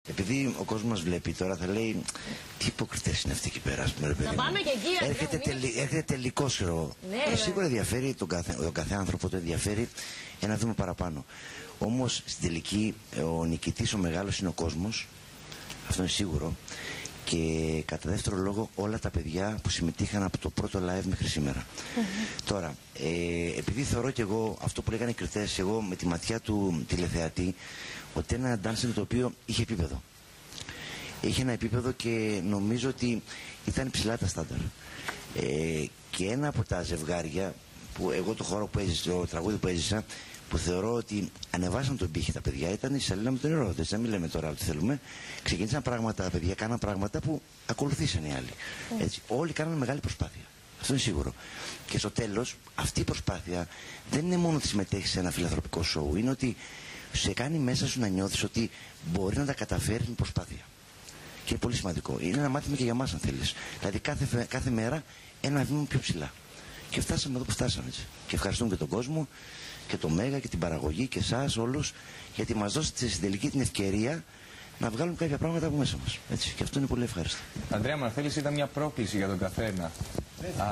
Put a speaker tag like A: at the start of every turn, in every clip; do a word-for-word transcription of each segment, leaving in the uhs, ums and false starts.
A: Επειδή ο κόσμος μας βλέπει τώρα, θα λέει τι υποκριτές είναι αυτοί εκεί πέρα.
B: Να πάμε και εκεί,
A: έρχεται, τελει, έρχεται τελικός χειρό.
B: Ναι,
A: ε, σίγουρα ενδιαφέρει τον κάθε, τον κάθε άνθρωπο, το ενδιαφέρει ένα βήμα παραπάνω. Όμως στην τελική ο νικητής ο μεγάλος είναι ο κόσμος. Αυτό είναι σίγουρο. Και κατά δεύτερο λόγο όλα τα παιδιά που συμμετείχαν από το πρώτο live μέχρι σήμερα. Mm-hmm. Τώρα, ε, επειδή θεωρώ και εγώ αυτό που λέγανε οι κριτές, εγώ με τη ματιά του τηλεθεατή, ότι ένα dancing το οποίο είχε επίπεδο. Είχε ένα επίπεδο και νομίζω ότι ήταν ψηλά τα στάνταρ. Ε, και ένα από τα ζευγάρια, που εγώ το χώρο που έζησα, το τραγούδι που έζησα, που θεωρώ ότι ανεβάσαν τον πύχη τα παιδιά, ήταν η Σαλίνα με τον Ηρώδη. Δεν μιλάμε τώρα ό,τι θέλουμε. Ξεκίνησαν πράγματα, τα παιδιά κάναν πράγματα που ακολουθήσαν οι άλλοι. Έτσι, όλοι κάναν μεγάλη προσπάθεια. Αυτό είναι σίγουρο. Και στο τέλος, αυτή η προσπάθεια δεν είναι μόνο ότι συμμετέχει σε ένα φιλανθρωπικό σοου, είναι ότι σε κάνει μέσα σου να νιώθεις ότι μπορεί να τα καταφέρει με προσπάθεια. Και είναι πολύ σημαντικό. Είναι ένα μάθημα και για μας, αν θέλεις. Δηλαδή, κάθε, κάθε μέρα ένα βήμα πιο ψηλά. Και φτάσαμε εδώ που φτάσαμε. Έτσι. Και ευχαριστούμε και τον κόσμο και το Μέγα και την παραγωγή και εσάς όλους, γιατί μας δώσετε στην τελική την ευκαιρία να βγάλουμε κάποια πράγματα από μέσα μας. Έτσι. Και αυτό είναι πολύ ευχάριστο.
C: Ανδρέα Μαρθέλης, ήταν μια πρόκληση για τον καθένα. Α,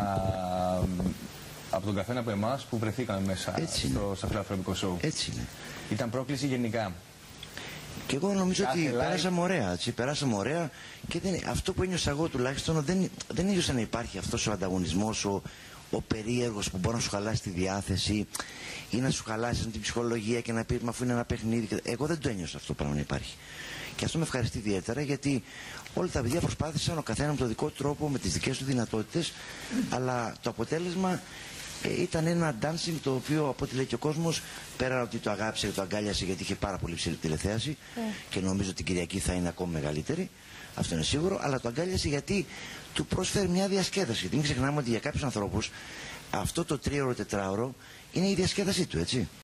C: από τον καθένα από εμάς που βρεθήκαμε μέσα στο, στο φιλανθρωπικό σοου.
A: Έτσι είναι.
C: Ήταν πρόκληση γενικά.
A: Και εγώ νομίζω
C: Κάθε
A: ότι
C: live...
A: περάσαμε ωραία, έτσι, περάσαμε ωραία και δεν, αυτό που ένιωσα εγώ τουλάχιστον δεν, δεν ένιωσα να υπάρχει αυτός ο ανταγωνισμός, ο, ο περίεργος που μπορεί να σου χαλάσει τη διάθεση ή να σου χαλάσει την ψυχολογία και να πει μα αφού είναι ένα παιχνίδι. Εγώ δεν το ένιωσα αυτό το πράγμα να υπάρχει. Και αυτό με ευχαριστεί ιδιαίτερα γιατί όλα τα παιδιά προσπάθησαν ο καθένα με τον δικό του τρόπο, με τις δικές του δυνατότητες, αλλά το αποτέλεσμα ε, ήταν ένα dancing το οποίο από ό,τι λέει και ο κόσμος, πέρα ότι το αγάπησε και το αγκάλιασε γιατί είχε πάρα πολύ ψηλή τηλεθέαση mm. και νομίζω την Κυριακή θα είναι ακόμα μεγαλύτερη, αυτό είναι σίγουρο, αλλά το αγκάλιασε γιατί του πρόσφερε μια διασκέδαση. Γιατί μην ξεχνάμε ότι για κάποιους ανθρώπους αυτό το τρίωρο, τετράωρο είναι η διασκέδασή του, έτσι.